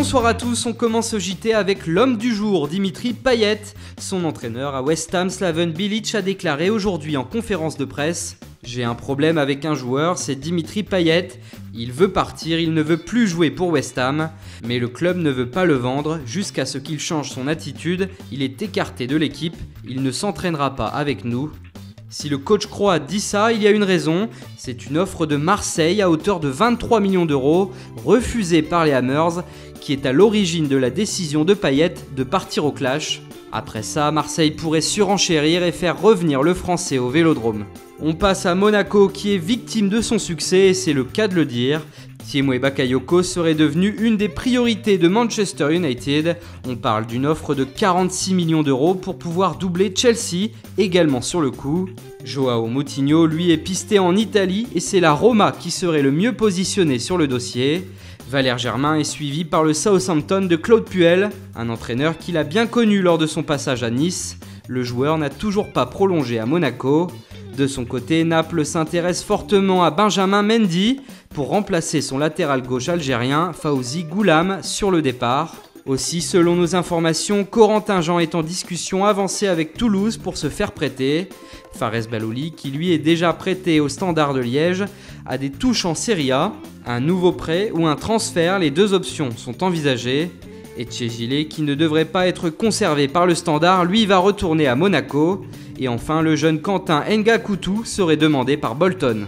Bonsoir à tous, on commence au JT avec l'homme du jour, Dimitri Payet. Son entraîneur à West Ham, Slaven Bilic, a déclaré aujourd'hui en conférence de presse: j'ai un problème avec un joueur, c'est Dimitri Payet. Il veut partir, il ne veut plus jouer pour West Ham, mais le club ne veut pas le vendre jusqu'à ce qu'il change son attitude. Il est écarté de l'équipe, il ne s'entraînera pas avec nous. Si le coach croate dit ça, il y a une raison, c'est une offre de Marseille à hauteur de 23 millions d'euros, refusée par les Hammers, qui est à l'origine de la décision de Payet de partir au clash. Après ça, Marseille pourrait surenchérir et faire revenir le Français au Vélodrome. On passe à Monaco qui est victime de son succès et c'est le cas de le dire. Tiémoué Bakayoko serait devenu une des priorités de Manchester United. On parle d'une offre de 46 millions d'euros pour pouvoir doubler Chelsea, également sur le coup. Joao Moutinho, lui, est pisté en Italie et c'est la Roma qui serait le mieux positionné sur le dossier. Valère Germain est suivi par le Southampton de Claude Puel, un entraîneur qu'il a bien connu lors de son passage à Nice. Le joueur n'a toujours pas prolongé à Monaco. De son côté, Naples s'intéresse fortement à Benjamin Mendy pour remplacer son latéral gauche algérien, Fawzi Goulam, sur le départ. Aussi, selon nos informations, Corentin Jean est en discussion avancée avec Toulouse pour se faire prêter. Fares Balouli, qui lui est déjà prêté au Standard de Liège, a des touches en Serie A. Un nouveau prêt ou un transfert, les deux options sont envisagées. Et Tchégilé, qui ne devrait pas être conservé par le Standard, lui va retourner à Monaco. Et enfin, le jeune Quentin Ngakoutou serait demandé par Bolton.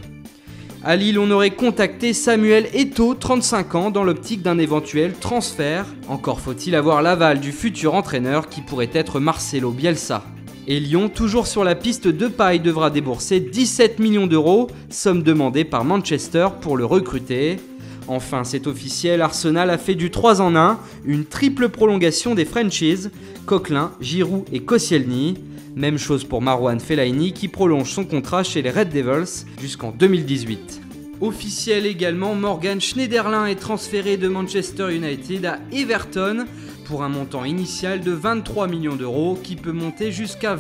À Lille, on aurait contacté Samuel Eto'o, 35 ans, dans l'optique d'un éventuel transfert. Encore faut-il avoir l'aval du futur entraîneur qui pourrait être Marcelo Bielsa. Et Lyon, toujours sur la piste de paille, devra débourser 17 millions d'euros, somme demandée par Manchester pour le recruter. Enfin, c'est officiel, Arsenal a fait du 3 en 1, une triple prolongation des franchises, Coquelin, Giroud et Koscielny. Même chose pour Marouane Fellaini qui prolonge son contrat chez les Red Devils jusqu'en 2018. Officiel également, Morgan Schneiderlin est transféré de Manchester United à Everton pour un montant initial de 23 millions d'euros qui peut monter jusqu'à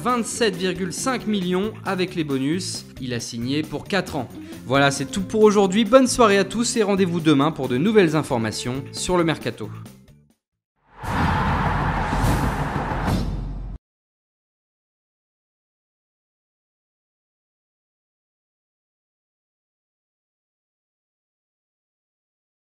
27,5 millions avec les bonus. Il a signé pour 4 ans. Voilà, c'est tout pour aujourd'hui. Bonne soirée à tous et rendez-vous demain pour de nouvelles informations sur le Mercato.